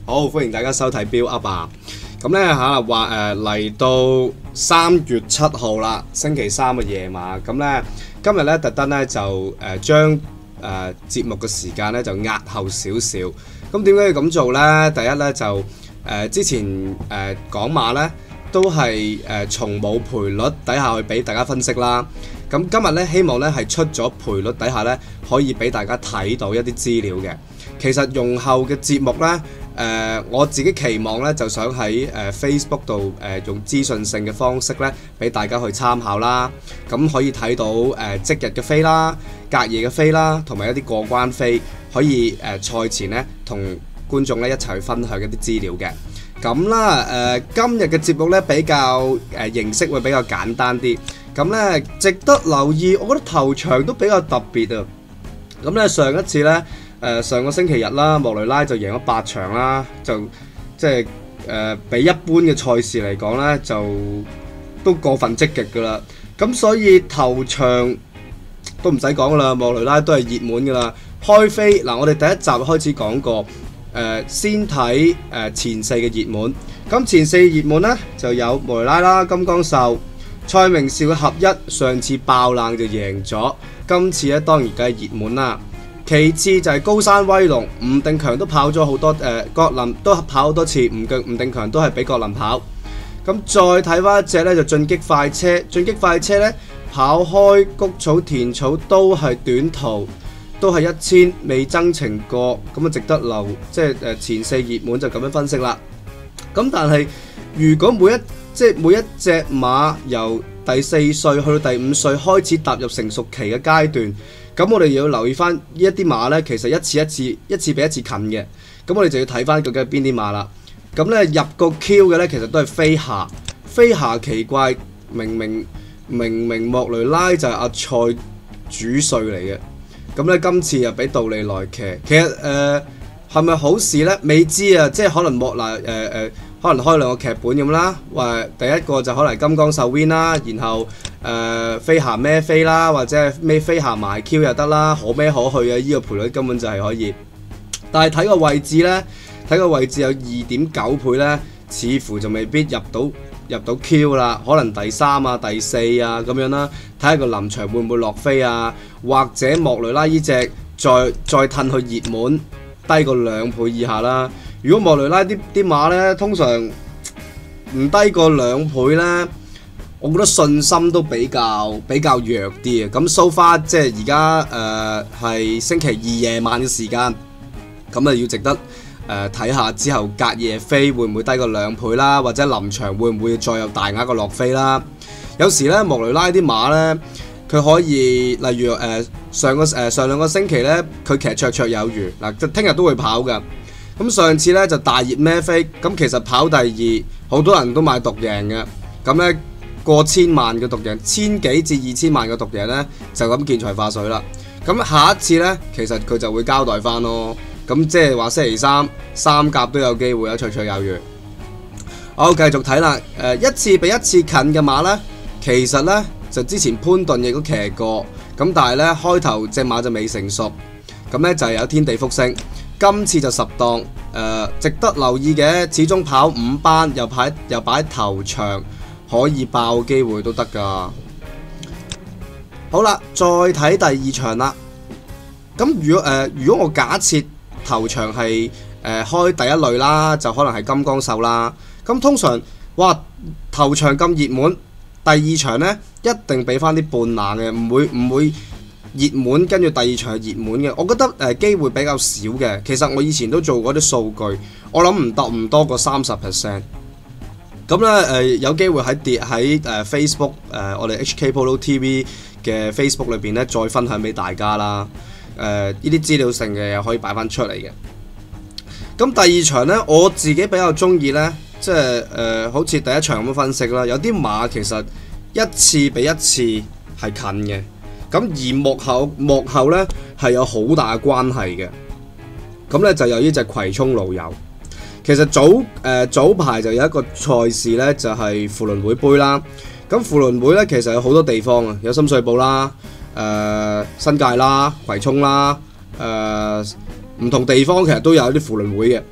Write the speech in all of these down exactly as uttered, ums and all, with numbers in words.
好，歡迎大家收睇 Build Up 啊！咁咧嚇話誒嚟到三月七號啦，星期三嘅夜晚。咁咧今日咧特登咧就誒將誒節目嘅時間咧就壓後少少。咁點解要咁做咧？第一咧就誒、呃、之前誒、呃、講馬咧都係誒從冇賠率底下去俾大家分析啦。咁今日咧希望咧係出咗賠率底下咧可以俾大家睇到一啲資料嘅。其實用後嘅節目咧，誒、呃、我自己期望咧就想喺誒、呃、Facebook 度誒、呃、用資訊性嘅方式咧，俾大家去參考啦。咁可以睇到誒、呃、即日嘅飛啦、隔夜嘅飛啦，同埋一啲過關飛，可以誒賽、呃、前咧同觀眾咧一齊去分享一啲資料嘅。咁啦，誒、呃、今日嘅節目咧比較誒、呃、形式會比較簡單啲。咁咧值得留意，我覺得頭場都比較特別啊。咁咧上一次咧。誒、呃、上個星期日啦，莫雷拉就贏咗八場啦，就即係誒比一般嘅賽事嚟講呢，就都過分積極噶啦。咁所以頭場都唔使講噶啦，莫雷拉都係熱門噶啦。開飛嗱，我哋第一集開始講過，誒、呃、先睇誒、呃、前四嘅熱門。咁前四熱門呢，就有莫雷拉啦、金剛獸、蔡明紹嘅合一，上次爆冷就贏咗，今次咧當然梗係熱門啦。其次就係高山威龍，吳定強都跑咗好多，誒、呃、郭林都跑好多次，吳定吳定強都係俾郭林跑。咁再睇翻一隻咧就進擊快車，進擊快車咧跑開谷草田草都係短途，都係一千未增程過，咁啊值得留，即係誒前四熱門就咁樣分析啦。咁但係如果每一即係每一隻馬由第四歲去到第五歲開始踏入成熟期嘅階段。咁我哋要留意翻呢一啲馬呢，其實一次一次一次比一次近嘅。咁我哋就要睇翻究竟係邊啲馬啦。咁呢入個 Q 嘅呢，其實都係飛霞。飛霞奇怪，明明明明莫雷拉就係阿蔡主帥嚟嘅。咁呢今次又俾杜利來騎，其實誒係咪好事呢？未知啊，即係可能莫雷誒誒，可能開兩個劇本咁啦。話第一個就可能金剛獸 win 啦，然後。誒、呃、飛霞孭飛啦，或者係咩飛霞埋 Q 又得啦，可孭可去啊！依、這個賠率根本就係可以，但係睇個位置呢，睇個位置有二點九倍呢，似乎就未必入到入到 Q 啦，可能第三啊、第四啊咁樣啦，睇下個臨場會唔會落飛啊，或者莫雷拉依隻再再褪去熱門低過兩倍以下啦。如果莫雷拉啲啲馬呢，通常唔低過兩倍呢。我覺得信心都比較比較弱啲啊！咁 so far 即係而家誒係星期二夜晚嘅時間，咁啊要值得誒睇、呃、下之後隔夜飛會唔會低過兩倍啦，或者臨場會唔會再有大額嘅落飛啦？有時咧莫雷拉啲馬咧，佢可以例如誒、呃、上個誒、呃、上兩個星期咧，佢其實綽綽有餘嗱，即聽日都會跑㗎。咁上次咧就大熱孭飛，咁其實跑第二，好多人都買獨贏嘅，咁咧。過千萬嘅獨贏，千幾至二千萬嘅獨贏呢，就咁見財化水啦。咁下一次呢，其實佢就會交代翻咯。咁即係話星期三三甲都有機會有綽綽有餘。好，繼續睇啦。誒，一次比一次近嘅馬呢，其實呢，就之前潘頓亦都騎過，咁但係呢，開頭隻馬就未成熟，咁呢，就係有天地福星。今次就十檔，誒、呃、值得留意嘅，始終跑五班又擺又擺頭場。可以爆機會都得㗎。好啦，再睇第二場啦。咁如果誒、呃，如果我假設頭場係誒、呃、開第一類啦，就可能係金剛獸啦。咁通常哇頭場咁熱門，第二場呢一定俾翻啲半冷嘅，唔會唔會熱門跟住第二場係熱門嘅。我覺得誒、呃、機會比較少嘅。其實我以前都做過啲數據，我諗唔得唔多過三十 percent。咁咧誒有機會喺跌喺誒 Facebook 誒、呃、我哋 H K Polo T V 嘅 Facebook 裏邊咧再分享俾大家啦。誒呢啲資料性嘅可以擺翻出嚟嘅。咁第二場咧我自己比較中意咧，即係誒、呃、好似第一場咁樣分析啦。有啲馬其實一次比一次係近嘅，咁而幕後幕後咧係有好大嘅關係嘅。咁咧就有呢隻葵涌老友。其實早誒、呃、早排就有一個賽事咧，就係扶輪會杯啦。咁扶輪會咧其實有好多地方啊，有深水埗啦、誒、呃、新界啦、葵涌啦、誒、呃、唔同地方其實都有啲扶輪會嘅。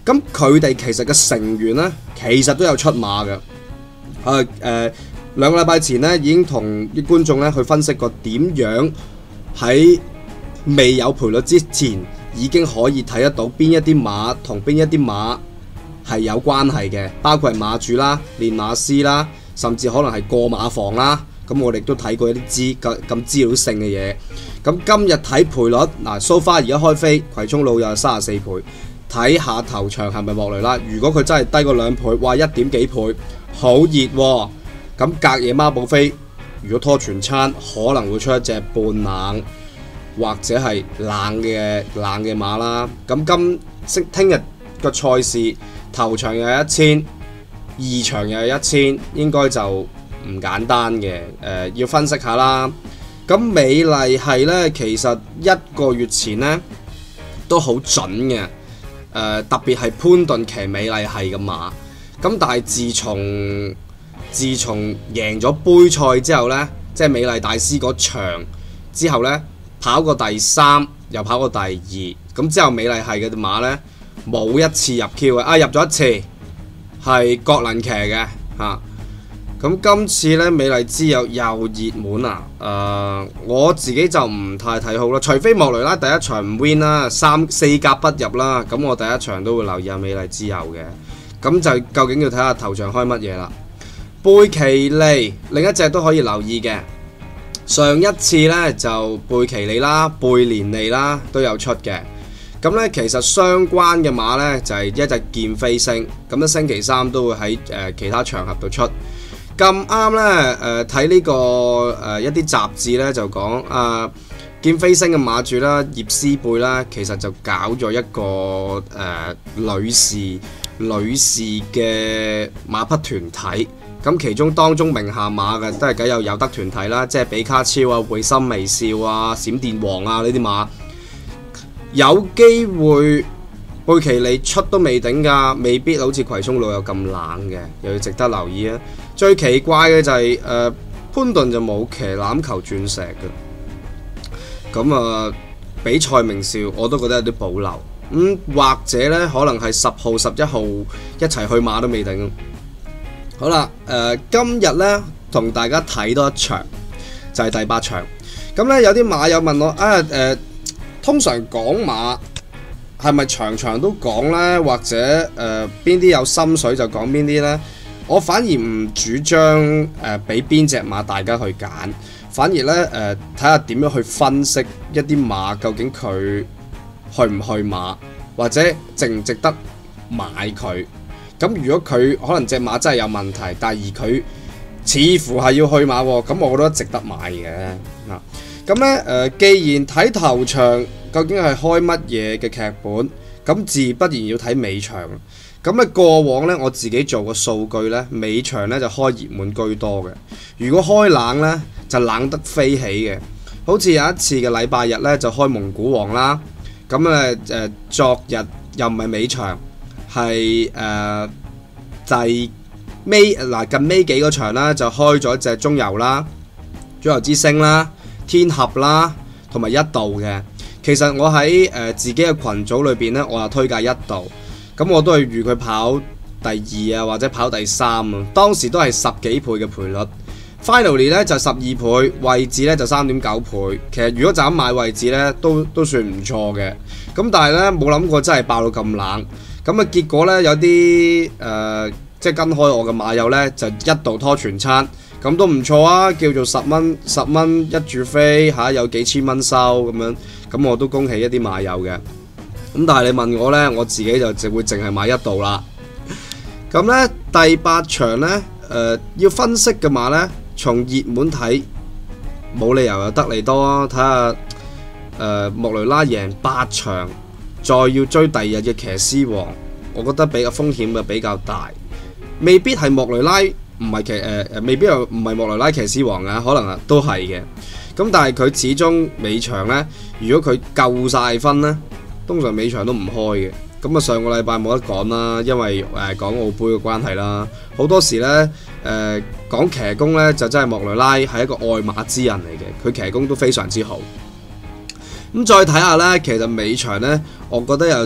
咁佢哋其實嘅成員咧，其實都有出馬嘅。誒誒兩個禮拜前咧已經同啲觀眾咧去分析過點樣喺未有賠率之前已經可以睇得到邊一啲馬同邊一啲馬係有關係嘅，包括係馬主啦、練馬師啦，甚至可能係過馬房啦。咁我哋都睇過一啲資咁咁資料性嘅嘢。咁今日睇賠率嗱 ，so far 而家開飛葵涌路又係三十四倍，睇下頭場係咪莫雷拉？如果佢真係低過兩倍，哇一點幾倍，好熱喎！咁隔夜孖寶飛，如果拖全餐，可能會出一隻半冷或者係冷嘅冷嘅馬啦。咁今星聽日個賽事頭場又係一千，二場又係一千，應該就唔簡單嘅。誒、呃、要分析下啦。咁美麗係呢，其實一個月前呢都好準嘅。誒、呃、特別係潘頓騎美麗係嘅馬。咁但係自從自從贏咗杯賽之後呢，即係美麗大師嗰場之後呢，跑過第三又跑過第二。咁之後美麗係嘅馬呢，冇一次入 Q 嘅，啊入咗一次係葛倫騎嘅嚇。咁今次咧，美麗之友又熱門啊！誒、呃，我自己就唔太睇好啦。除非莫雷拉第一場唔 win 啦，三四甲不入啦，咁我第一場都會留意下美麗之友嘅。咁就究竟要睇下頭場開乜嘢啦。貝奇利另一隻都可以留意嘅。上一次咧就貝奇利啦、貝連利啦都有出嘅。咁咧其實相關嘅馬咧就係、是、一隻劍飛星，咁咧星期三都會喺誒、呃、其他場合度出。咁啱咧，誒睇呢個誒、呃、一啲雜誌咧就講啊，劍飛星嘅馬主啦，葉思貝啦，其實就搞咗一個誒、呃、女士女士嘅馬匹團體，咁其中當中名下馬嘅都係梗有有德團體啦，即係比卡超啊、會心微笑啊、閃電王啊呢啲馬，有機會貝奇利出都未頂㗎，未必好似葵涌路有咁冷嘅，又要值得留意啊！最奇怪嘅就係、是、誒、呃、潘頓就冇騎欖球鑽石嘅，咁啊、呃、比賽名少我都覺得有啲保留，咁、嗯、或者呢，可能係十號、十一號一齊去馬都未定。好啦，誒、呃、今日呢，同大家睇多一場，就係、是、第八場。咁呢，有啲馬友問我啊誒、呃，通常講馬係咪場場都講呢？或者誒邊啲有心水就講邊啲呢？我反而唔主張誒俾邊隻馬大家去揀，反而咧誒睇下點樣去分析一啲馬究竟佢去唔去馬，或者值唔值得買佢。咁如果佢可能隻馬真係有問題，但係而佢似乎係要去馬喎，咁我覺得值得買嘅啊。咁咧誒，既然睇頭場究竟係開乜嘢嘅劇本，咁自不然要睇尾場。咁咧過往咧，我自己做個數據咧，尾場咧就開熱門居多嘅。如果開冷咧，就冷得飛起嘅。好似有一次嘅禮拜日咧，就開蒙古王啦。咁誒誒，昨日又唔係尾場，係誒、呃、第尾嗱近尾幾個場啦，就開咗隻中游啦、中游之星啦、天合啦，同埋一度嘅。其實我喺誒、呃、自己嘅群組裏邊咧，我又推介一度。咁我都係預佢跑第二啊，或者跑第三啊。當時都係十幾倍嘅賠率 ，finally 咧就十二倍，位置咧就三點九倍。其實如果就咁買位置咧，都都算唔錯嘅。咁但係咧冇諗過真係爆到咁冷。咁啊結果咧有啲誒、呃、即係跟開我嘅馬友咧，就一度拖全餐，咁都唔錯啊，叫做十蚊十蚊一注飛嚇、啊，有幾千蚊收咁樣。咁我都恭喜一啲馬友嘅。咁但係你問我呢，我自己就只會淨係買一度啦。咁呢，第八場呢，誒、呃、要分析嘅馬呢，從熱門睇冇理由有得利多啊。睇下誒莫雷拉贏八場，再要追第二日嘅騎師王，我覺得比較風險嘅比較大，未必係莫雷拉唔係騎誒誒、呃，未必又唔係莫雷拉騎師王啊，可能啊都係嘅。咁但係佢始終尾場呢，如果佢夠晒分呢，通常尾場都唔開嘅。咁啊上個禮拜冇得講啦，因為誒、呃、港澳杯嘅關係啦，好多時呢，誒、呃、講騎功呢，就真係莫雷拉係一個愛馬之人嚟嘅，佢騎功都非常之好。咁再睇下呢，其實尾場呢，我覺得有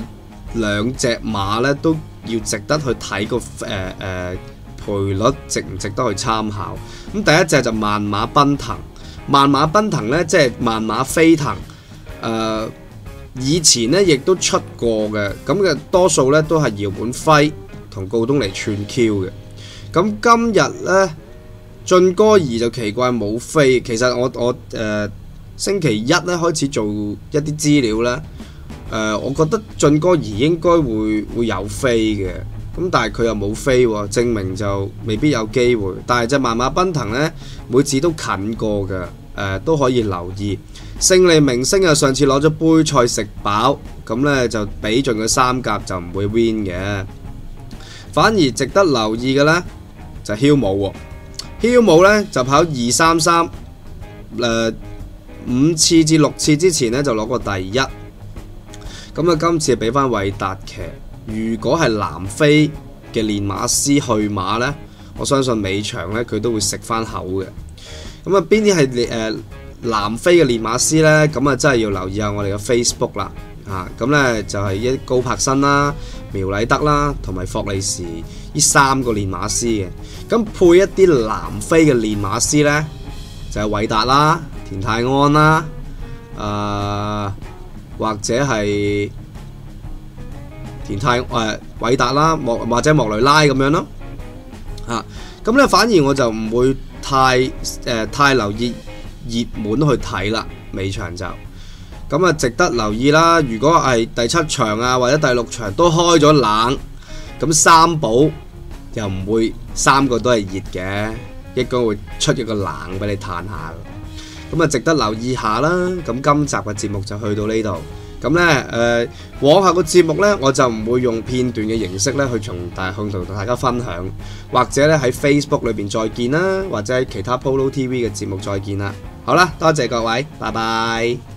兩隻馬咧都要值得去睇個誒誒賠率值唔值得去參考。咁第一隻就萬馬奔騰，萬馬奔騰咧即係萬馬飛騰，誒、呃、以前咧亦都出過嘅，咁嘅多數咧都係姚本輝同告東尼串 Q 嘅。咁今日咧晉哥兒就奇怪冇飛，其實我我誒、呃、星期一咧開始做一啲資料咧。誒、呃，我覺得晉哥兒應該會會有飛嘅，咁但係佢又冇飛喎，證明就未必有機會。但係隻萬馬奔騰呢，每次都近過嘅，誒、呃、都可以留意。勝利明星啊，上次攞咗杯賽食飽，咁呢就比盡佢三甲就唔會 win 嘅。反而值得留意嘅呢，就係囂舞喎，囂舞呢就跑二三三，誒五次至六次之前呢，就攞過第一。咁啊，今次俾翻韋達騎，如果係南非嘅練馬師去馬呢，我相信尾場呢，佢都會食翻口嘅。咁啊，邊啲係誒南非嘅練馬師呢？咁啊，真係要留意下我哋嘅 Facebook 啦。啊，咁呢就係一高柏新啦、苗禮德啦，同埋霍利時呢三個練馬師嘅。咁配一啲南非嘅練馬師呢，就係韋達啦、田泰安啦，誒、呃。或者係田泰誒韋達啦，莫或者莫雷拉咁樣咯，嚇咁咧反而我就唔會太誒、呃、太留意熱門去睇啦，尾場就咁啊值得留意啦。如果係第七場啊或者第六場都開咗冷，咁三寶又唔會三個都係熱嘅，應該會出一個冷俾你嘆下。咁啊，值得留意下啦。咁今集嘅節目就去到呢度。咁呢，誒，往後個節目呢，我就唔會用片段嘅形式呢去從大向同大家分享，或者呢喺 Facebook 裏邊再見啦，或者喺其他 Polo T V 嘅節目再見啦。好啦，多謝各位，拜拜。